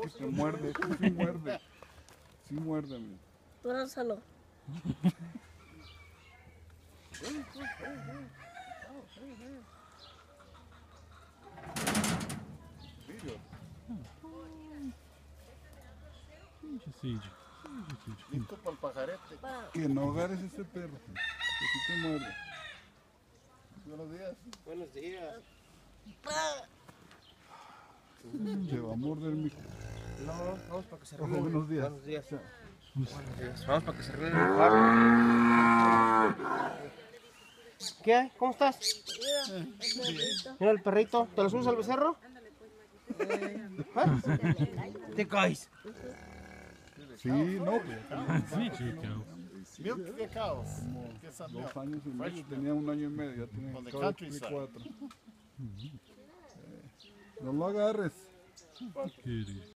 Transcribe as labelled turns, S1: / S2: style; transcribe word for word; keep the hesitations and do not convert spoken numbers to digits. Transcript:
S1: que te muerde, este sí muerde. Sí muerde, mira.
S2: Tú abrázalo.
S3: Listo para el pajarete.
S1: Que no agarres ese perro, que sí te muerde.
S3: Buenos días.
S4: Buenos días.
S1: Te va a morder, mijo.
S4: No, vamos para que se
S1: Ojo,
S4: arregle.
S1: buenos días.
S4: Buenos días. Buenos días. Vamos para que se arregle el lugar. ¿Qué hay? ¿Cómo estás?
S2: Mira, el perrito.
S4: Mira el perrito. ¿Te lo subes al becerro? ¿Ah? ¿Te caes?
S1: Sí, no, pues.
S3: Milk the cows. Get some milk.
S1: Dos años y medio, tenía un año y medio, ya tiene
S3: On the
S1: acaba de cumplir
S3: countryside.
S1: cuatro. Eh, No lo agarres.